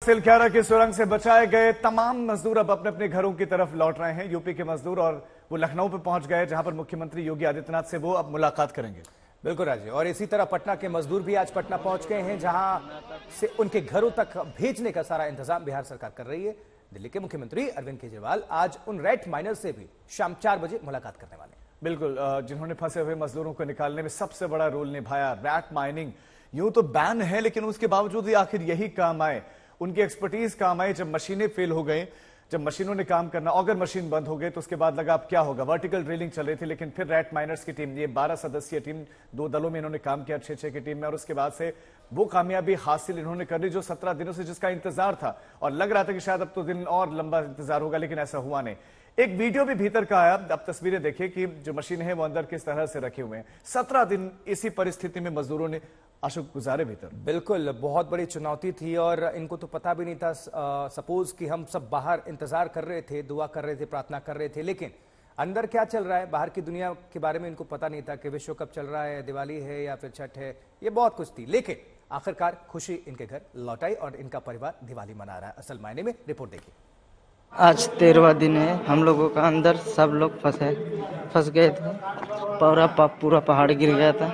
सिलक्यारा की सुरंग से बचाए गए तमाम मजदूर अब अपने अपने घरों की तरफ लौट रहे हैं। यूपी के मजदूर और वो लखनऊ पे पहुंच गए, जहां पर मुख्यमंत्री योगी आदित्यनाथ से वो अब मुलाकात करेंगे। बिल्कुल राजी। और इसी तरह पटना के मजदूर भी आज पटना पहुंच गए हैं, जहां से उनके घरों तक भेजने का सारा इंतजाम बिहार सरकार कर रही है। दिल्ली के मुख्यमंत्री अरविंद केजरीवाल आज उन रैट माइनर से भी शाम 4 बजे मुलाकात करने वाले हैं। बिल्कुल, जिन्होंने फंसे हुए मजदूरों को निकालने में सबसे बड़ा रोल निभाया। रैट माइनिंग यूं तो बैन है, लेकिन उसके बावजूद आखिर यही काम आए, उनकी एक्सपर्टीज काम आई। जब मशीनें फेल हो गई, जब मशीनों ने काम करना, ऑगर मशीन बंद हो गई, तो उसके बाद लगा अब क्या होगा। वर्टिकल ड्रिलिंग चल रही थी, लेकिन फिर रैट माइनर्स की टीम, ये 12 सदस्यीय टीम, 2 दलों में इन्होंने काम किया, 6-6 की टीम में, और उसके बाद से वो कामयाबी हासिल इन्होंने कर ली जो 17 दिनों से जिसका इंतजार था। और लग रहा था कि शायद अब तो दिन और लंबा इंतजार होगा, लेकिन ऐसा हुआ नहीं। एक वीडियो भी भीतर का आया, अब तस्वीरें देखिए कि जो मशीन है वो अंदर किस तरह से रखे हुए हैं। 17 दिन इसी परिस्थिति में मजदूरों ने अशोक गुजारे भीतर। बिल्कुल, बहुत बड़ी चुनौती थी और इनको तो पता भी नहीं था। सपोज कि हम सब बाहर इंतजार कर रहे थे, दुआ कर रहे थे, प्रार्थना कर रहे थे, लेकिन अंदर क्या चल रहा है, बाहर की दुनिया के बारे में इनको पता नहीं था कि विश्व कप चल रहा है, दिवाली है या फिर छठ है, ये बहुत कुछ थी। लेकिन आखिरकार खुशी इनके घर लौट आई और इनका परिवार दिवाली मना रहा है असल मायने में। रिपोर्ट देखिए। आज 13वां दिन है, हम लोगों का अंदर सब लोग फंस गए थे। पूरा पहाड़ गिर गया था।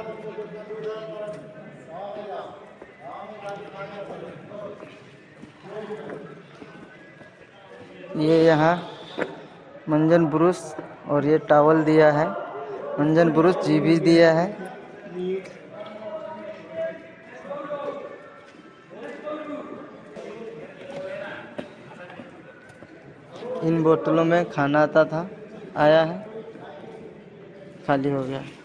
ये यहाँ मंजन ब्रुश और ये टॉवल दिया है, मंजन ब्रुश जीभी दिया है। इन बोतलों में खाना आता था, आया है, खाली हो गया।